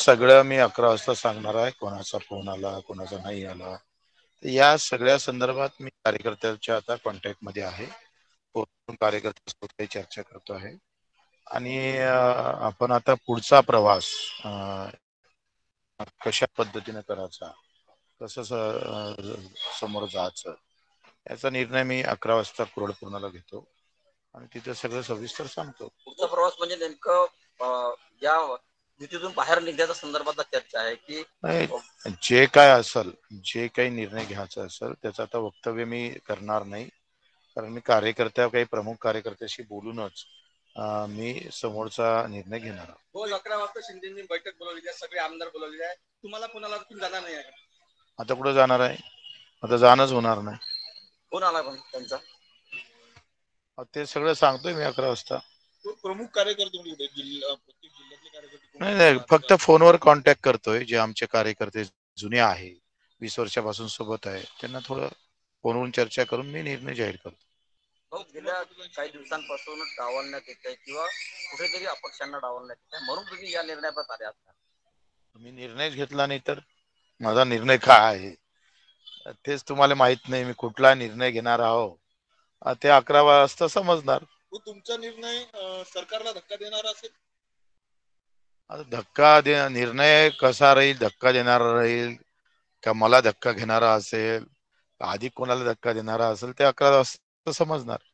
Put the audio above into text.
सगळं मी 11 वाजता सांगणार आहे. कोणाचा फोन आला, कोणाचा नाही आला. या सगळ्या संदर्भात मी कार्यकर्त्यांच्या आता कॉन्टॅक्ट मध्ये आहे. कार्यकर्त्यांसोबत काही चर्चा करतो आहे आणि आपण आता पुढचा प्रवास कशा पद्धतीने करायचा, कसं समोर जायचं याचा निर्णय मी 11 वाजता कुरळपूर्णाला घेतो आणि तिथे सगळं सविस्तर सांगतो. पुढचा प्रवास म्हणजे नेमकं या युतीतून बाहेर निघण्याच्या संदर्भातला चर्चा आहे की जे काय असेल, जे काही निर्णय घ्यायचा असेल त्याचं आता वक्तव्य मी करणार नाही, कारण मी काही प्रमुख कार्यकर्त्याशी बोलूनच मी समोरचा निर्णय घेणार. रोज 11 वाजता शिंदेनी बैठक बोलवली आहे, सगळे आमदार बोलवले आहे, तुम्हाला कोणाला जाणार नाही आहे? आता कुठं जाणार आहे? आता जाणच होणार नाही. कोण आला पण त्यांचा? ते सगळं सांगतोय मी 11 वाजता. प्रमुख कार्यकर्ते नाही, फक्त फोनवर कॉन्टॅक्ट करतोय. जे आमचे कार्यकर्ते जुने आहे, 20 वर्षापासून सोबत आहे, त्यांना थोडं फोनवरून चर्चा करून मी निर्णय जाहीर करतो. गेल्या काही दिवसांपासून डावलण्यात येत आहे किंवा कुठेतरी अपक्षांना डावलण्यात येत आहे, म्हणून तुम्ही या निर्णयावर आले आहात? मी निर्णयच घेतला नाही तर माझा निर्णय काय आहे तेच तुम्हाला माहित नाही. मी कुठला निर्णय घेणार आहो ते 11 वाजता समजणार. तुमचा निर्णय सरकारला धक्का देणारा असेल? आता निर्णय कसा राहील, धक्का देणारा राहील का मला धक्का घेणारा असेल, आधी कोणाला धक्का देणारा असेल ते 11 वाजता समजणार.